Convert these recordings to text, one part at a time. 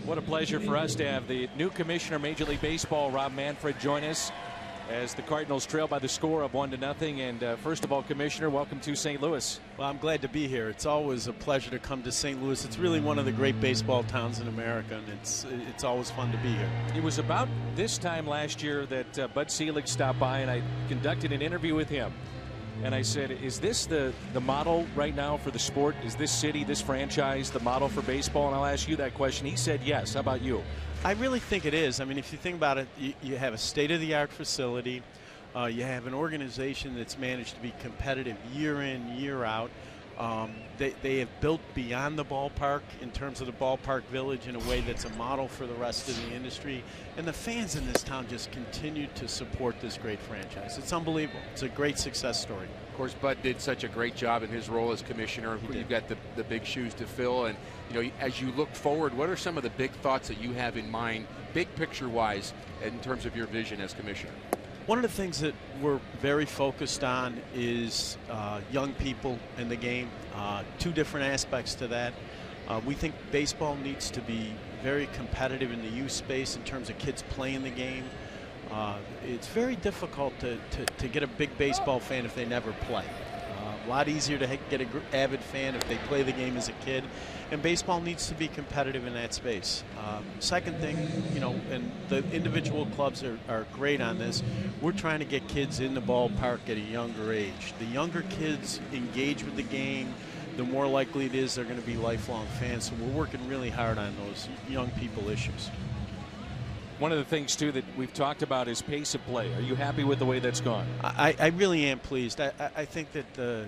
What a pleasure for us to have the new commissioner of Major League Baseball, Rob Manfred, join us as the Cardinals trail by the score of 1-0. And first of all, Commissioner, welcome to St. Louis. Well, I'm glad to be here. It's always a pleasure to come to St. Louis. It's really one of the great baseball towns in America, and it's always fun to be here. It was about this time last year that Bud Selig stopped by, and I conducted an interview with him. And I said, is this the model right now for the sport? Is this city, this franchise, the model for baseball? And I'll ask you that question. He said yes. How about you? I really think it is. I mean, if you think about it, you have a state-of-the-art facility. You have an organization that's managed to be competitive year in, year out. They have built beyond the ballpark in terms of the ballpark village in a way that's a model for the rest of the industry. And the fans in this town just continue to support this great franchise. It's unbelievable. It's a great success story. Of course, Bud did such a great job in his role as commissioner. You've got the big shoes to fill. And, you know, as you look forward, what are some of the big thoughts that you have in mind, big picture-wise, in terms of your vision as commissioner? One of the things that we're very focused on is young people in the game. Two different aspects to that. We think baseball needs to be very competitive in the youth space in terms of kids playing the game. It's very difficult to get a big baseball fan if they never play. A lot easier to get an avid fan if they play the game as a kid, and baseball needs to be competitive in that space. Second thing, you know, and the individual clubs are great on this, we're trying to get kids in the ballpark at a younger age. The younger kids engage with the game, the more likely it is they're going to be lifelong fans, so we're working really hard on those young people issues. One of the things, too, that we've talked about is pace of play. Are you happy with the way that's gone? I really am pleased. I think that the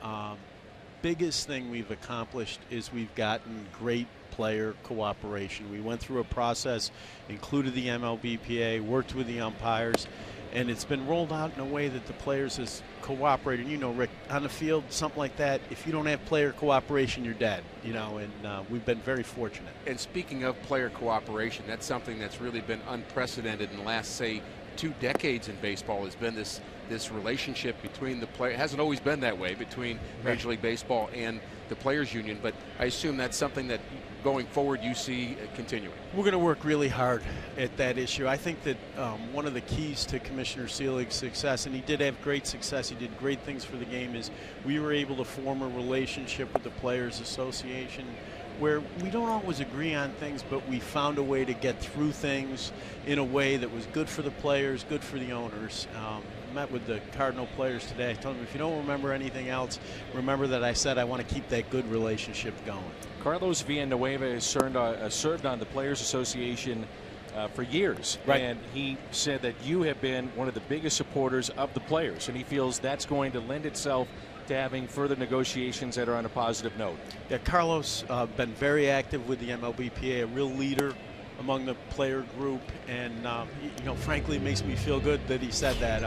biggest thing we've accomplished is we've gotten great player cooperation. We went through a process, included the MLBPA, worked with the umpires, and it's been rolled out in a way that the players has cooperated. You know, Rick, on the field, something like that, if you don't have player cooperation, you're dead, you know, and we've been very fortunate. And speaking of player cooperation, that's something that's really been unprecedented in the last, say, 2 decades in baseball, has been this relationship between the player. It hasn't always been that way between Major League Baseball and the Players Union, but I assume that's something that going forward you see continuing. We're going to work really hard at that issue. I think that one of the keys to Commissioner Selig's success, and he did have great success, he did great things for the game, is we were able to form a relationship with the Players Association where we don't always agree on things, but we found a way to get through things in a way that was good for the players, good for the owners. I met with the Cardinal players today. I told them, if you don't remember anything else, remember that I said I want to keep that good relationship going. Carlos Villanueva has served on the Players Association for years. Right. And he said that you have been one of the biggest supporters of the players, and he feels that's going to lend itself to having further negotiations that are on a positive note. Yeah, Carlos been very active with the MLBPA, a real leader among the player group, and you know, frankly, it makes me feel good that he said that.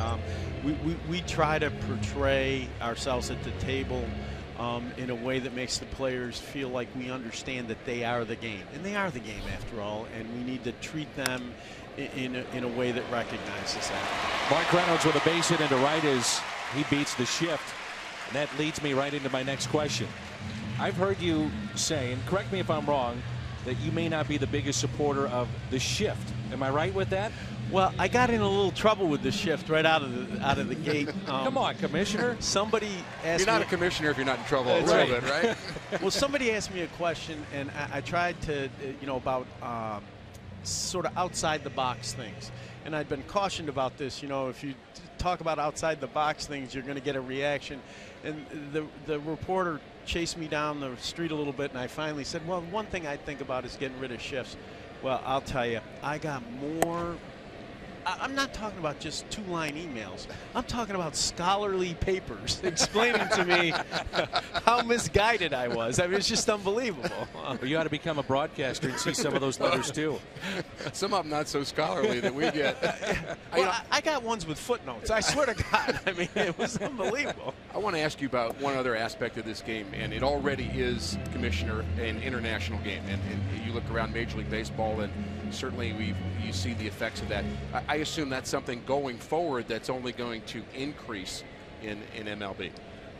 We try to portray ourselves at the table in a way that makes the players feel like we understand that they are the game, and they are the game after all, and we need to treat them in a way that recognizes that. Mark Reynolds with a base hit into right as he beats the shift. And that leads me right into my next question. I've heard you say, and correct me if I'm wrong, that you may not be the biggest supporter of the shift. Am I right with that? Well, I got in a little trouble with the shift right out of the gate. Come on, Commissioner. Somebody asked me. You're not a commissioner if you're not in trouble a little bit, right? Well, somebody asked me a question, and I tried to, you know, about sort of outside the box things. And I'd been cautioned about this. You know, if you talk about outside the box things, you're going to get a reaction. And the reporter chased me down the street a little bit, and I finally said, well, one thing I think about is getting rid of shifts. Well, I'll tell you, I got more. I'm not talking about just 2-line emails. I'm talking about scholarly papers explaining to me how misguided I was. I mean, it's just unbelievable. Well, you ought to become a broadcaster and see some of those letters, too. Some of them not so scholarly that we get. Well, I got ones with footnotes. I swear to God. I mean, it was unbelievable. I want to ask you about one other aspect of this game, and it already is, Commissioner, an international game. And you look around Major League Baseball, and certainly you see the effects of that. I assume that's something going forward that's only going to increase in MLB.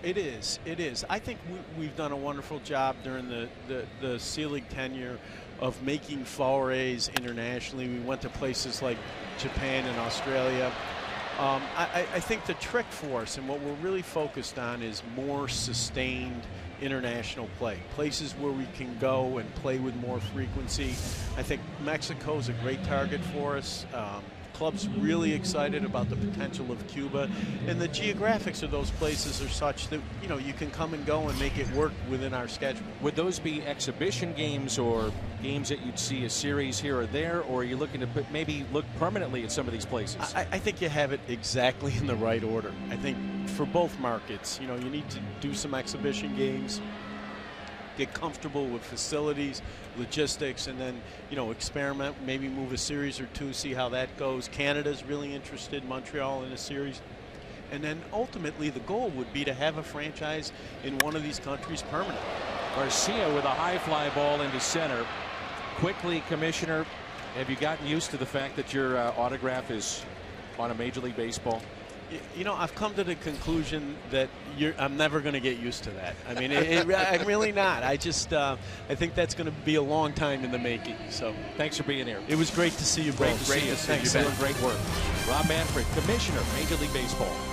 It is. It is. I think we've done a wonderful job during the Selig tenure of making forays internationally. We went to places like Japan and Australia. I think the trick for us and what we're really focused on is more sustained international play, places where we can go and play with more frequency. I think Mexico is a great target for us. Club's really excited about the potential of Cuba, and the geographics of those places are such that you can come and go and make it work within our schedule. Would those be exhibition games or games that you'd see a series here or there, or are you looking to maybe look permanently at some of these places? I think you have it exactly in the right order. I think for both markets, you need to do some exhibition games, get comfortable with facilities, logistics, and then, experiment, maybe move a series or two, see how that goes. Canada's really interested, Montreal in a series. And then ultimately the goal would be to have a franchise in one of these countries permanently. Garcia with a high fly ball into center. Quickly, Commissioner, have you gotten used to the fact that your autograph is on a Major League Baseball? I've come to the conclusion that I'm never going to get used to that. I mean, I'm really not. I think that's going to be a long time in the making. So, thanks for being here. It was great to see you both. Great to see you. Thanks. Doing great work. Rob Manfred, Commissioner, Major League Baseball.